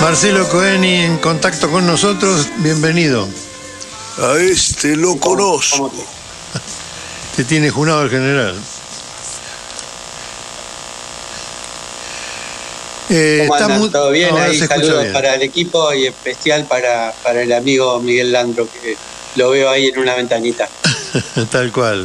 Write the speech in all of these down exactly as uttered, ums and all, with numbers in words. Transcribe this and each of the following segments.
Marcelo Coeni en contacto con nosotros, bienvenido. A este lo conozco. Te tiene junado el general. Eh, ¿Cómo andan? Muy... ¿Todo bien? Ahí saludos bien para el equipo y especial para, para el amigo Miguel Landro, que lo veo ahí en una ventanita. Tal cual.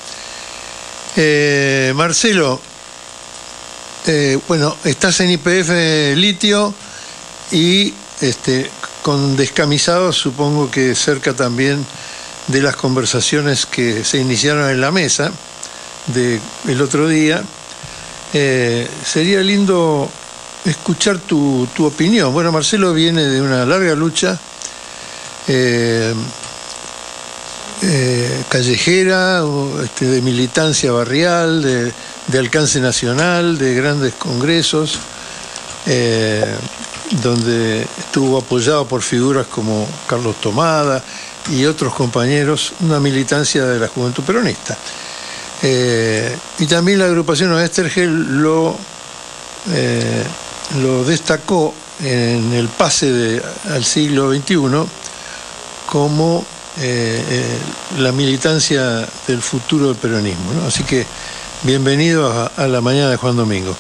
Eh, Marcelo, eh, bueno, estás en Y P F Litio y este, con Descamisados, supongo que cerca también de las conversaciones que se iniciaron en la mesa de el otro día. Eh, sería lindo escuchar tu, tu opinión. Bueno, Marcelo viene de una larga lucha eh, eh, callejera, este, de militancia barrial, de, de alcance nacional, de grandes congresos, eh, donde estuvo apoyado por figuras como Carlos Tomada y otros compañeros, una militancia de la Juventud Peronista. Eh, y también la agrupación Oestergel lo, eh, lo destacó en el pase de, al siglo veintiuno como eh, eh, la militancia del futuro del peronismo, ¿no? Así que bienvenido a, a la mañana de Juan Domingo.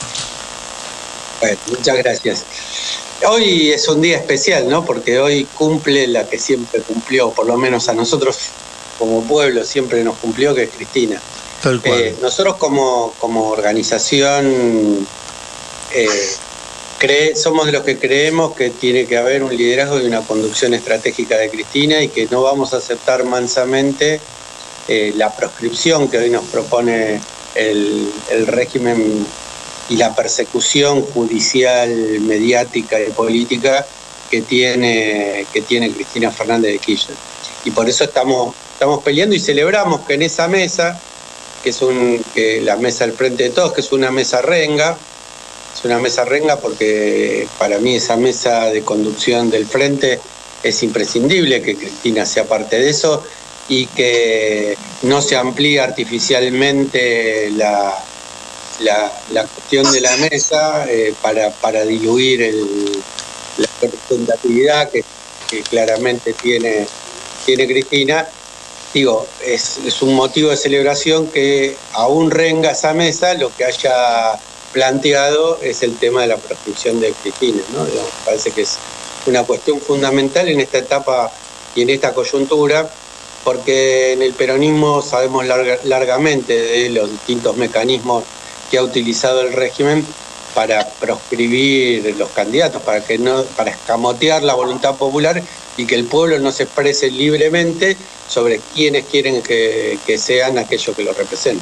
Bueno, muchas gracias. Hoy es un día especial, ¿no? Porque hoy cumple la que siempre cumplió, por lo menos a nosotros como pueblo siempre nos cumplió, que es Cristina. Tal cual. Eh, nosotros como, como organización eh, cree, somos de los que creemos que tiene que haber un liderazgo y una conducción estratégica de Cristina y que no vamos a aceptar mansamente eh, la proscripción que hoy nos propone el, el régimen y la persecución judicial, mediática y política que tiene, que tiene Cristina Fernández de Kirchner. Y por eso estamos, estamos peleando y celebramos que en esa mesa, que es un, que la mesa del Frente de Todos, que es una mesa renga, es una mesa renga porque para mí esa mesa de conducción del Frente es imprescindible que Cristina sea parte de eso y que no se amplíe artificialmente la... La, la cuestión de la mesa eh, para, para diluir el, la representatividad que, que claramente tiene, tiene Cristina. Digo, es, es un motivo de celebración que aún renga esa mesa, lo que haya planteado es el tema de la proscripción de Cristina, ¿no? Digo, parece que es una cuestión fundamental en esta etapa y en esta coyuntura, porque en el peronismo sabemos larga, largamente de los distintos mecanismos que ha utilizado el régimen para proscribir los candidatos, para que no, para escamotear la voluntad popular y que el pueblo no se exprese libremente sobre quiénes quieren que, que sean aquellos que lo representen.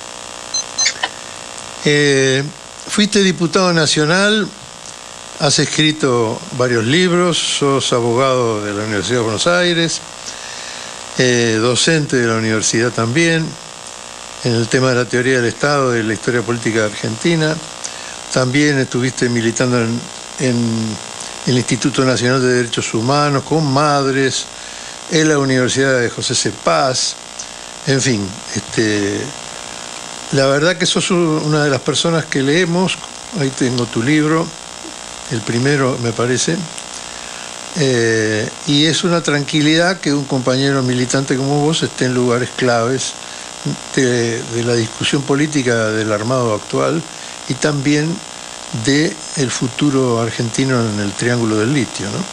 Eh, fuiste diputado nacional, has escrito varios libros, sos abogado de la Universidad de Buenos Aires, eh, docente de la universidad también, en el tema de la teoría del Estado y de la historia política de Argentina. También estuviste militando en, en el Instituto Nacional de Derechos Humanos, con Madres, en la Universidad de José C. Paz. En fin, este, la verdad que sos una de las personas que leemos. Ahí tengo tu libro, el primero me parece. Eh, y es una tranquilidad que un compañero militante como vos esté en lugares claves De, de la discusión política del armado actual y también de el futuro argentino en el Triángulo del Litio, ¿no?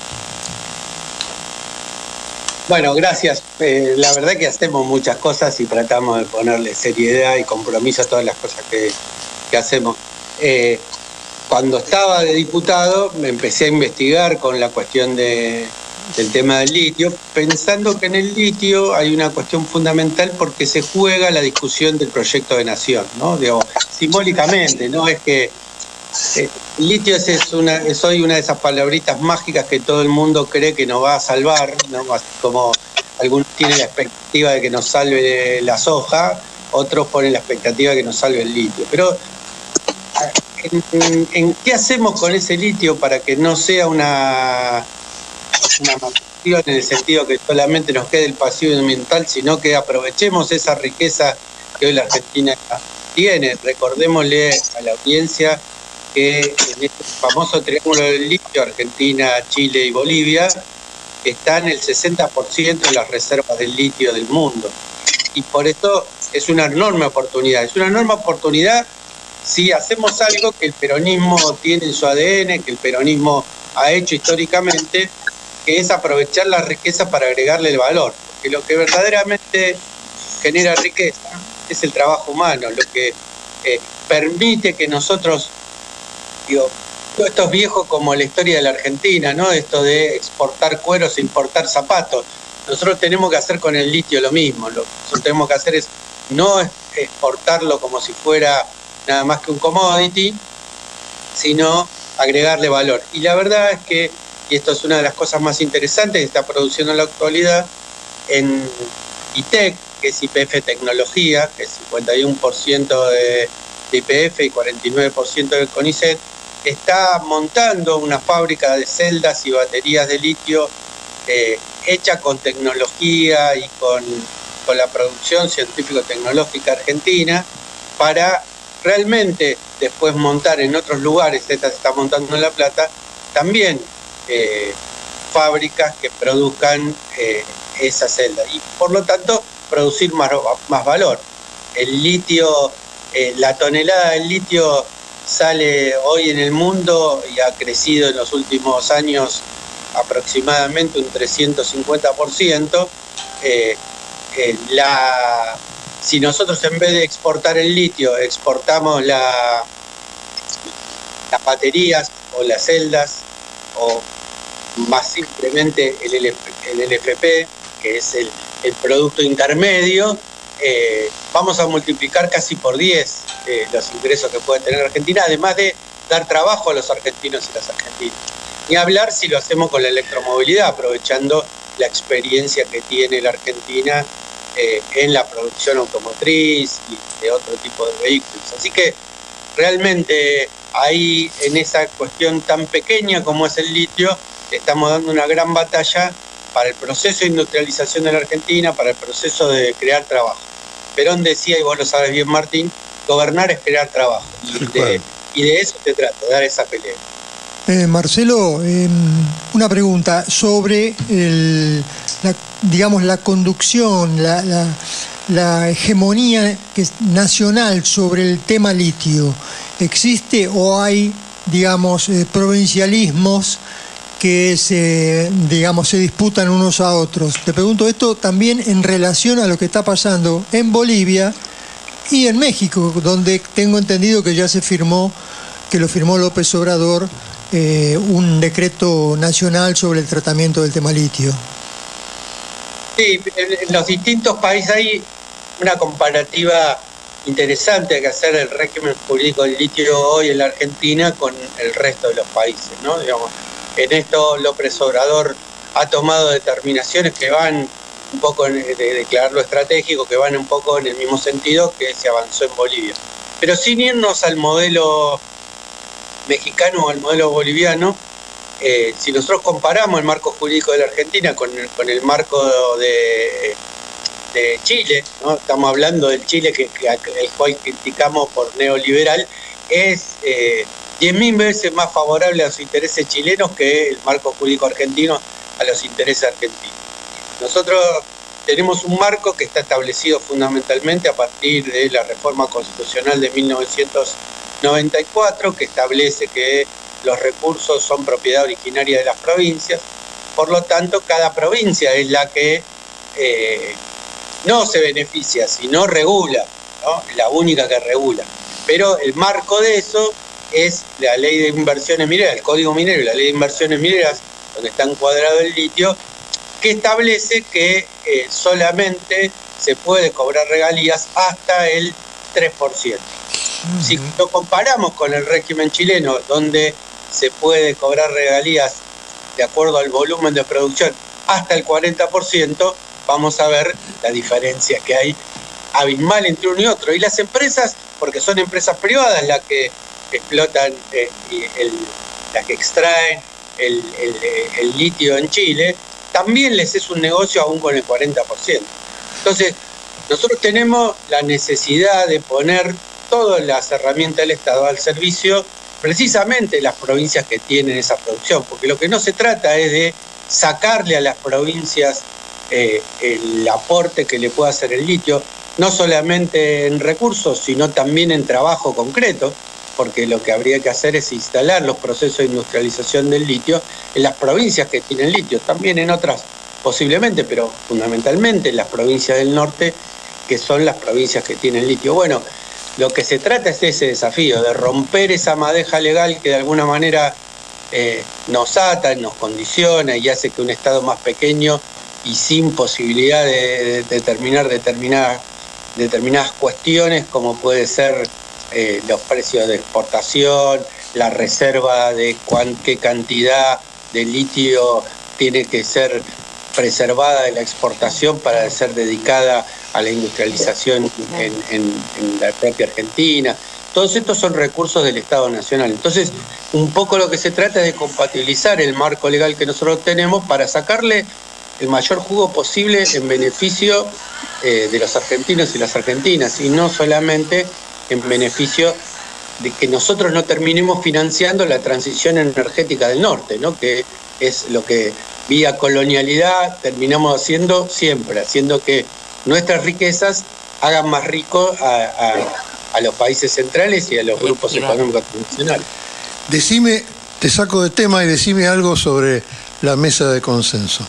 Bueno, gracias. Eh, la verdad que hacemos muchas cosas y tratamos de ponerle seriedad y compromiso a todas las cosas que, que hacemos. Eh, cuando estaba de diputado me empecé a investigar con la cuestión de del tema del litio, pensando que en el litio hay una cuestión fundamental porque se juega la discusión del proyecto de nación, ¿no? Digo, simbólicamente, ¿no? Es que eh, el litio es, es, una, es hoy una de esas palabritas mágicas que todo el mundo cree que nos va a salvar, ¿no? Así como algunos tienen la expectativa de que nos salve la soja, otros ponen la expectativa de que nos salve el litio. Pero ¿en, en, en qué hacemos con ese litio para que no sea una... una maldición en el sentido que solamente nos quede el pasivo ambiental, sino que aprovechemos esa riqueza que hoy la Argentina tiene? Recordémosle a la audiencia que en este famoso triángulo del litio, Argentina, Chile y Bolivia, está en el sesenta por ciento de las reservas del litio del mundo. Y por esto es una enorme oportunidad. Es una enorme oportunidad si hacemos algo que el peronismo tiene en su A D N, que el peronismo ha hecho históricamente, que es aprovechar la riqueza para agregarle el valor. Porque lo que verdaderamente genera riqueza es el trabajo humano, lo que eh, permite que nosotros, digo, todos estos viejos como la historia de la Argentina, ¿no? Esto de exportar cueros e importar zapatos. Nosotros tenemos que hacer con el litio lo mismo. Lo que nosotros tenemos que hacer es no exportarlo como si fuera nada más que un commodity, sino agregarle valor. Y la verdad es que, y esto es una de las cosas más interesantes que está produciendo en la actualidad, en I T E C, que es Y P F Tecnología, que es cincuenta y uno por ciento de, de Y P F y cuarenta y nueve por ciento del CONICET, está montando una fábrica de celdas y baterías de litio eh, hecha con tecnología y con, con la producción científico-tecnológica argentina para realmente después montar en otros lugares, esta se está montando en La Plata, también eh, fábricas que produzcan eh, esa celda y por lo tanto producir más, más valor. El litio, eh, la tonelada del litio sale hoy en el mundo y ha crecido en los últimos años aproximadamente un trescientos cincuenta por ciento. Eh, eh, la, si nosotros en vez de exportar el litio exportamos la, las baterías o las celdas o más simplemente el, L F, el L F P, que es el, el producto intermedio, eh, vamos a multiplicar casi por diez eh, los ingresos que puede tener Argentina, además de dar trabajo a los argentinos y las argentinas. Ni hablar si lo hacemos con la electromovilidad, aprovechando la experiencia que tiene la Argentina eh, en la producción automotriz y de otro tipo de vehículos. Así que realmente ahí, en esa cuestión tan pequeña como es el litio, estamos dando una gran batalla para el proceso de industrialización de la Argentina, para el proceso de crear trabajo. Perón decía, y vos lo sabes bien, Martín, gobernar es crear trabajo. Y de, y de eso se trata, de dar esa pelea. Eh, Marcelo, eh, una pregunta sobre el, la, digamos, la conducción, la, la, la hegemonía que es nacional sobre el tema litio. ¿Existe o hay, digamos, eh, provincialismos que se, digamos, se disputan unos a otros? Te pregunto esto también en relación a lo que está pasando en Bolivia y en México, donde tengo entendido que ya se firmó, que lo firmó López Obrador, eh, un decreto nacional sobre el tratamiento del tema litio. Sí, en los distintos países hay una comparativa interesante que hacer el régimen jurídico del litio hoy en la Argentina con el resto de los países, ¿no? Digamos, en esto López Obrador ha tomado determinaciones que van un poco, en, de declarar lo estratégico, que van un poco en el mismo sentido que se avanzó en Bolivia. Pero sin irnos al modelo mexicano o al modelo boliviano, eh, si nosotros comparamos el marco jurídico de la Argentina con el, con el marco de, de Chile, ¿no? Estamos hablando del Chile que, que el cual criticamos por neoliberal, es eh, diez mil veces más favorable a los intereses chilenos que el marco jurídico argentino a los intereses argentinos. Nosotros tenemos un marco que está establecido fundamentalmente a partir de la reforma constitucional de mil novecientos noventa y cuatro, que establece que los recursos son propiedad originaria de las provincias. Por lo tanto, cada provincia es la que eh, no se beneficia, sino regula, ¿no? Es la única que regula. Pero el marco de eso es la ley de inversiones mineras, el Código Minero y la ley de inversiones mineras, donde está encuadrado el litio, que establece que eh, solamente se puede cobrar regalías hasta el tres por ciento. Uh-huh. Si lo comparamos con el régimen chileno, donde se puede cobrar regalías de acuerdo al volumen de producción hasta el cuarenta por ciento, vamos a ver la diferencia que hay abismal entre uno y otro. Y las empresas, porque son empresas privadas las que explotan, eh, el, las que extraen el, el, el litio en Chile, también les es un negocio aún con el cuarenta por ciento. Entonces, nosotros tenemos la necesidad de poner todas las herramientas del Estado al servicio precisamente las provincias que tienen esa producción, porque lo que no se trata es de sacarle a las provincias eh, el aporte que le pueda hacer el litio, no solamente en recursos, sino también en trabajo concreto, porque lo que habría que hacer es instalar los procesos de industrialización del litio en las provincias que tienen litio, también en otras posiblemente, pero fundamentalmente en las provincias del norte, que son las provincias que tienen litio. Bueno, lo que se trata es de ese desafío, de romper esa madeja legal que de alguna manera eh, nos ata, nos condiciona y hace que un Estado más pequeño y sin posibilidad de, de determinar determinadas, determinadas cuestiones, como puede ser eh, los precios de exportación, la reserva de cuán, qué cantidad de litio tiene que ser preservada de la exportación para ser dedicada a la industrialización en, en, en la propia Argentina. Todos estos son recursos del Estado Nacional. Entonces, un poco lo que se trata es de compatibilizar el marco legal que nosotros tenemos para sacarle el mayor jugo posible en beneficio eh, de los argentinos y las argentinas, y no solamente en beneficio de que nosotros no terminemos financiando la transición energética del norte, ¿no? Que es lo que vía colonialidad terminamos haciendo siempre, haciendo que nuestras riquezas hagan más rico a, a, a los países centrales y a los grupos económicos internacionales. Decime, te saco de tema y decime algo sobre la mesa de consenso.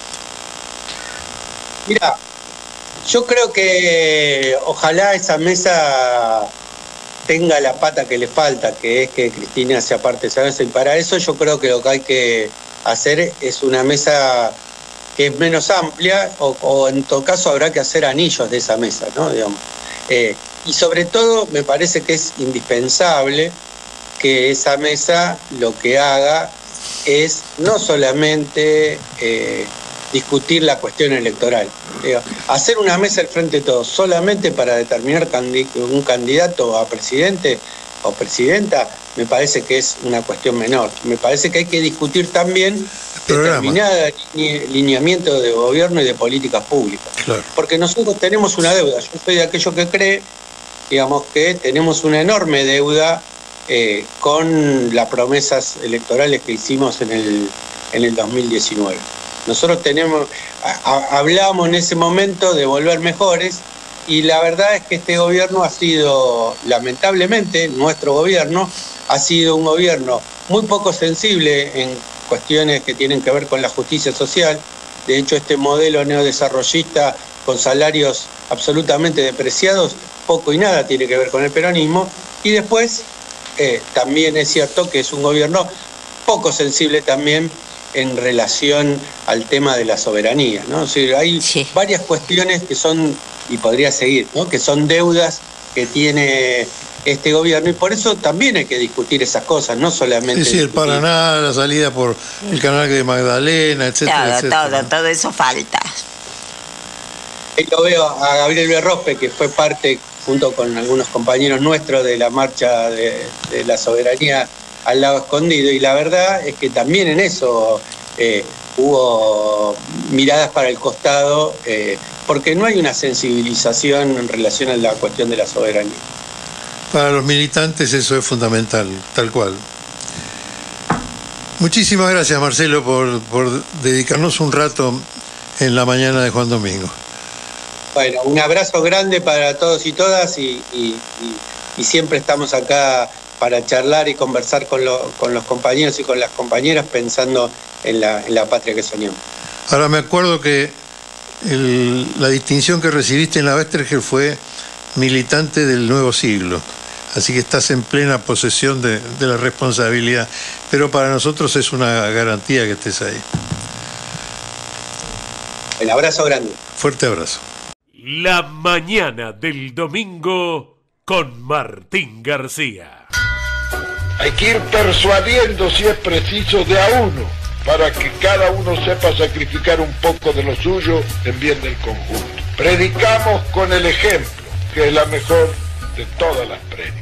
Mira, yo creo que ojalá esa mesa tenga la pata que le falta, que es que Cristina sea parte de esa mesa, y para eso yo creo que lo que hay que hacer es una mesa que es menos amplia, o, o en todo caso habrá que hacer anillos de esa mesa, ¿no? Digamos. Eh, y sobre todo me parece que es indispensable que esa mesa lo que haga es no solamente eh, discutir la cuestión electoral, digo, hacer una mesa al frente de todos solamente para determinar candi- un candidato a presidente o presidenta, me parece que es una cuestión menor. Me parece que hay que discutir también determinada line- lineamiento de gobierno y de políticas públicas. Claro. Porque nosotros tenemos una deuda. Yo soy de aquellos que cree, digamos, que tenemos una enorme deuda eh, con las promesas electorales que hicimos en el, en el dos mil diecinueve. Nosotros tenemos, a, a, hablamos en ese momento de volver mejores, y la verdad es que este gobierno ha sido, lamentablemente, nuestro gobierno ha sido un gobierno muy poco sensible en cuestiones que tienen que ver con la justicia social. De hecho, este modelo neodesarrollista con salarios absolutamente depreciados, poco y nada tiene que ver con el peronismo. Y después, eh, también es cierto que es un gobierno poco sensible también en relación al tema de la soberanía, ¿no? O sea, hay sí. varias cuestiones que son, y podría seguir, ¿no? Que son deudas que tiene este gobierno, y por eso también hay que discutir esas cosas, no solamente... Sí, sí, el Paraná, la salida por el canal de Magdalena, etcétera, todo, etcétera. Todo, todo eso falta. Y lo veo a Gabriel Berrospe, que fue parte, junto con algunos compañeros nuestros, de la marcha de, de la soberanía al lado escondido, y la verdad es que también en eso eh, hubo miradas para el costado, eh, porque no hay una sensibilización en relación a la cuestión de la soberanía. Para los militantes eso es fundamental, tal cual. Muchísimas gracias, Marcelo, por, por dedicarnos un rato en la mañana de Juan Domingo. Bueno, un abrazo grande para todos y todas, y, y, y, y siempre estamos acá para charlar y conversar con, lo, con los compañeros y con las compañeras, pensando en la, en la patria que soñamos. Ahora me acuerdo que el, la distinción que recibiste en la Westergel fue militante del nuevo siglo, así que estás en plena posesión de, de la responsabilidad, pero para nosotros es una garantía que estés ahí. El abrazo grande. Fuerte abrazo. La mañana del domingo con Martín García. Hay que ir persuadiendo, si es preciso, de a uno, para que cada uno sepa sacrificar un poco de lo suyo en bien del conjunto. Predicamos con el ejemplo, que es la mejor de todas las prédicas.